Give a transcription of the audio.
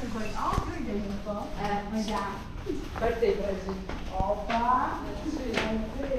going all through the info. Maar ja. Birthday present. Opa.